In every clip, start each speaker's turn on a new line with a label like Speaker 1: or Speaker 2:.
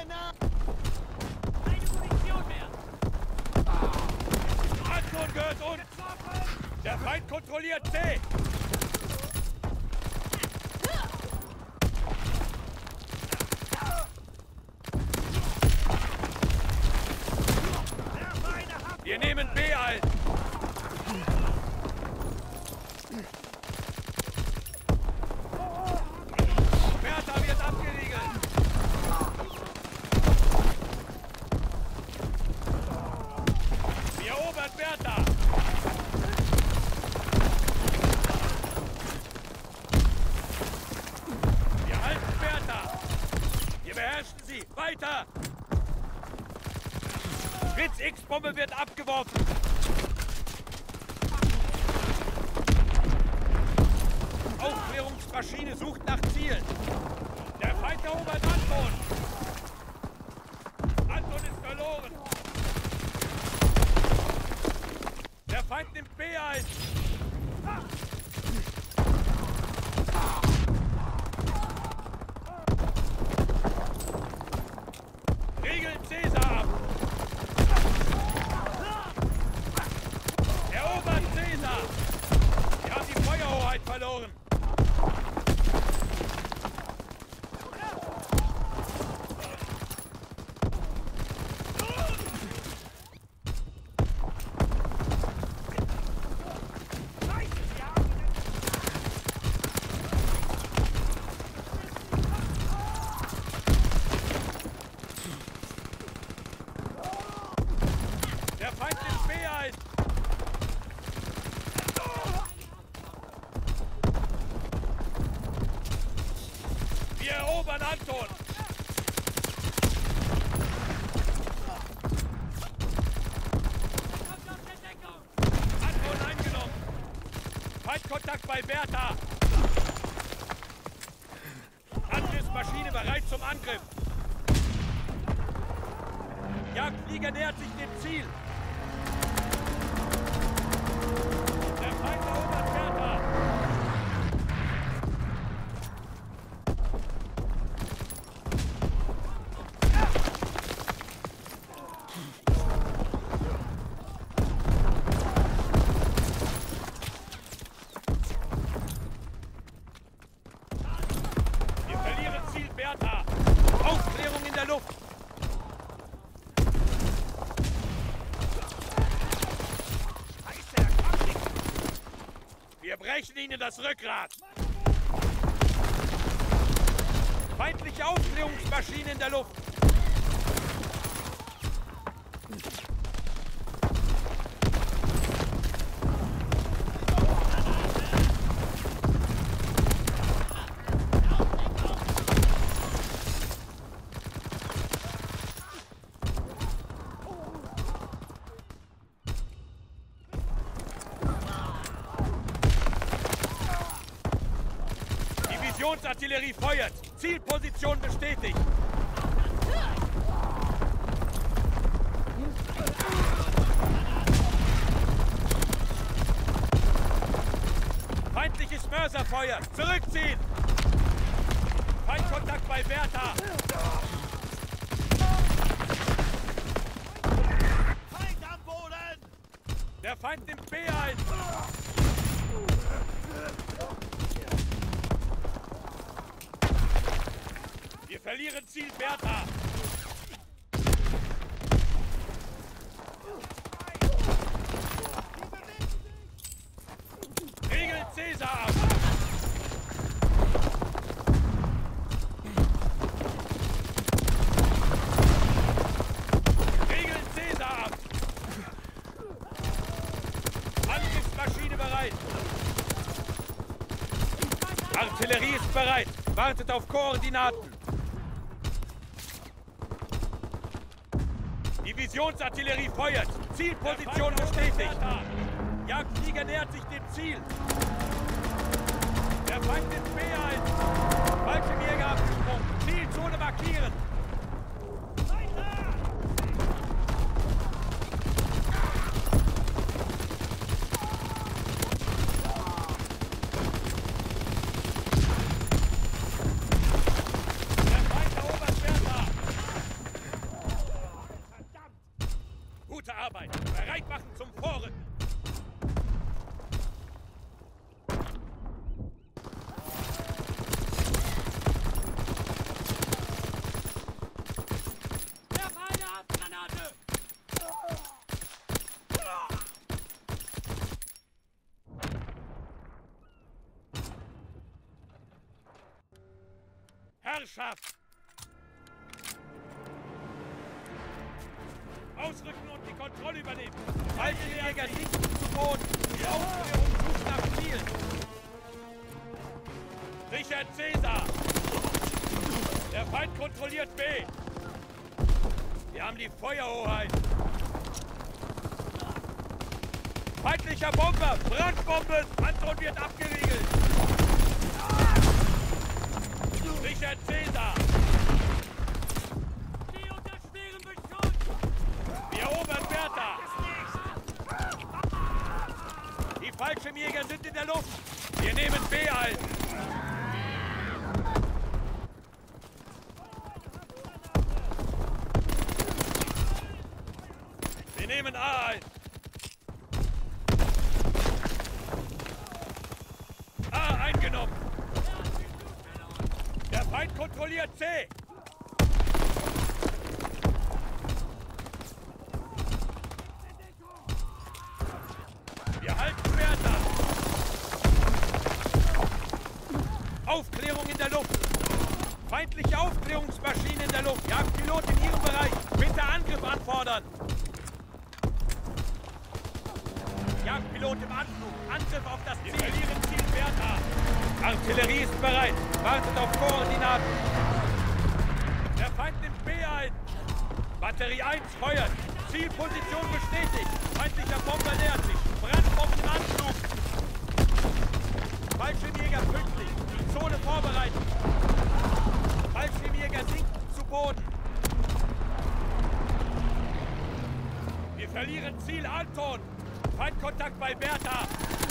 Speaker 1: Keine Munition mehr!
Speaker 2: Anton gehört uns! Der Feind kontrolliert C! Wir nehmen B ein! Bertha wird abgeriegelt! Wir erobern Bertha! Wir halten Bertha! Wir beherrschen sie! Weiter! Fritz X-Bombe wird abgeworfen! Aufklärungsmaschine sucht nach Zielen! Der Feind erobert Anton! Anton ist verloren! Der Feind nimmt B ein! Regeln Cäsar ab! Erobert Cäsar! Wir haben die Feuerhoheit verloren! Der Feind nimmt B ein! Wir erobern Anton! Anton eingenommen! Feindkontakt bei Bertha! Angriffsmaschine bereit zum Angriff! Jagdflieger nähert sich dem Ziel! Der Feind erobert Bertha! Wir verlieren Ziel Bertha! Aufklärung in der Luft! Wir brechen ihnen das Rückgrat! Feindliche Aufklärungsmaschine in der Luft! Divisionsartillerie feuert! Zielposition bestätigt! Feindliches Mörserfeuer! Zurückziehen! Feindkontakt bei Bertha!
Speaker 1: Feind am Boden!
Speaker 2: Der Feind nimmt B ein! Wir verlieren Ziel Bertha! Regeln Cäsar ab! Regeln Cäsar ab! Angriffsmaschine bereit! Artillerie ist bereit! Wartet auf Koordinaten! Divisionsartillerie feuert! Zielposition bestätigt! Jagdflieger nähert sich dem Ziel! Der Feind nimmt B ein! Fallschirmjäger abgesprungen! Zielzone markieren! Der Feind erobert Bertha! Arbeit! Bereit machen zum Vorrücken!
Speaker 1: Werf eine Abgranate!
Speaker 2: Herrschaft! Ausrücken und die Kontrolle übernehmen! Fallschirmjäger sinken zu Boden! Die Aufklärung sucht nach Zielen! Richard Cäsar! Der Feind kontrolliert B! Wir haben die Feuerhoheit! Feindlicher Bomber! Brandbomben! Anton wird abgeriegelt! Richard Cäsar!
Speaker 1: Die unter schwerem Beschuss!
Speaker 2: Wir erobern Bertha! Die Fallschirmjäger sind in der Luft! Wir nehmen B ein! Wir nehmen A ein! A eingenommen! Der Feind kontrolliert C! Wir halten Bertha! Aufklärung in der Luft! Feindliche Aufklärungsmaschine in der Luft! Jagdpilot in Ihrem Bereich! Bitte Angriff anfordern! Jagdpilot im Anflug! Angriff auf das Ziel! Wir verlieren Ziel Bertha! Artillerie ist bereit! Wartet auf Koordinaten! Der Feind nimmt B ein! Batterie 1 feuert! Zielposition bestätigt! Feindlicher Bomber nähert sich! Brandbomben im Anflug! Fallschirmjäger pünktlich! Die Zone vorbereitet! Fallschirmjäger sinken zu Boden! Wir verlieren Ziel Anton! Feindkontakt bei Bertha!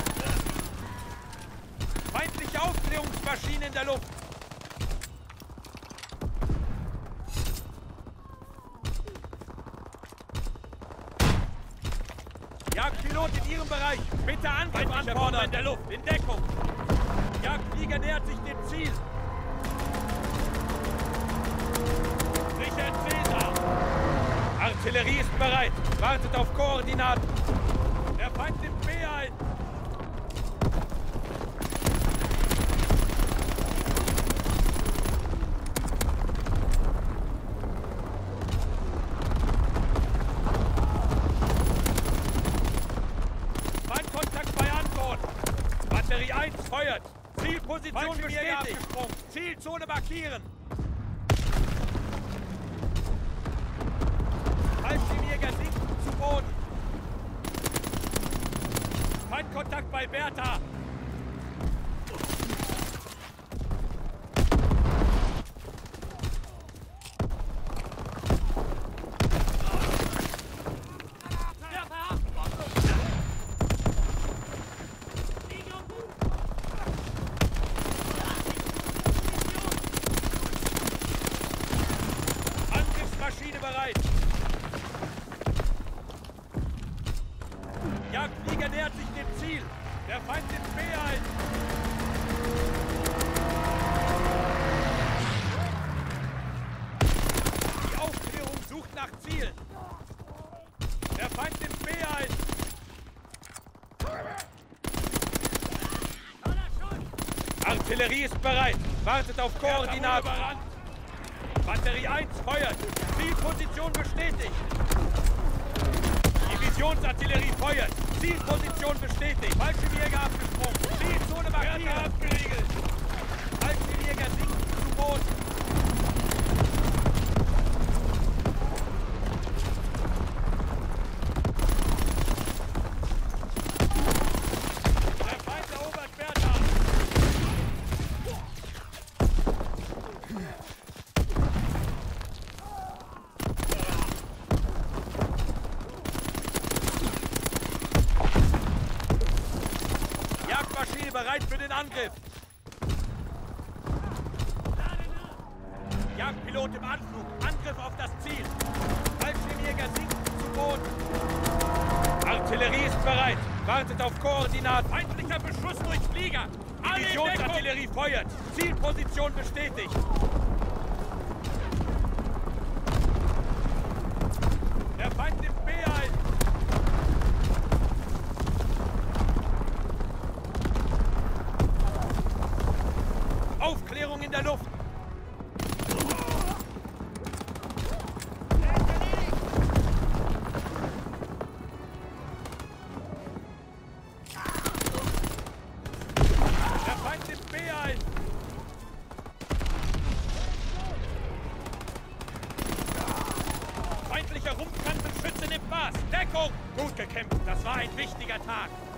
Speaker 2: Feindliche Aufklärungsmaschine in der Luft! Jagdpilot in Ihrem Bereich! Bitte Angriff anfordern! In der Luft! In Deckung! Jagdflieger nähert sich dem Ziel! Richard Cäsar! Artillerie ist bereit! Wartet auf Koordinaten! Der Feind nimmt B ein! Feindkontakt bei Anton! Batterie 1 feuert! Zielposition bestätigt! Zielzone markieren! Fallschirmjäger sinken zu Boden! Feindkontakt bei Bertha!
Speaker 1: Werf Haftbombe!
Speaker 2: Angriffsmaschine bereit! Jagdflieger nähert sich dem Ziel! Der Feind nimmt B ein! Die Aufklärung sucht nach Zielen! Der Feind nimmt B ein! Artillerie ist bereit! Wartet auf Koordinaten! Batterie 1 feuert! Zielposition bestätigt! Divisionsartillerie feuert! Zielposition bestätigt! Fallschirmjäger abgesprungen! Zielzone markiert! Abgeriegelt! Fallschirmjäger sinken zu Boden! Der Feind erobert Bertha! Jagdmaschine bereit für den Angriff! Jagdpilot im Anflug! Angriff auf das Ziel! Fallschirmjäger sinken zu Boden! Artillerie ist bereit. Wartet auf Koordinaten.
Speaker 1: Feindlicher Beschuss durch Flieger!
Speaker 2: Divisionsartillerie feuert. Zielposition bestätigt. Der Feind nimmt B ein. Aufklärung in der Luft. Der Feind nimmt B ein. Feindlicher Rumpfkantenschütze nimmt Maß. Deckung! Gut gekämpft, das war ein wichtiger Tag.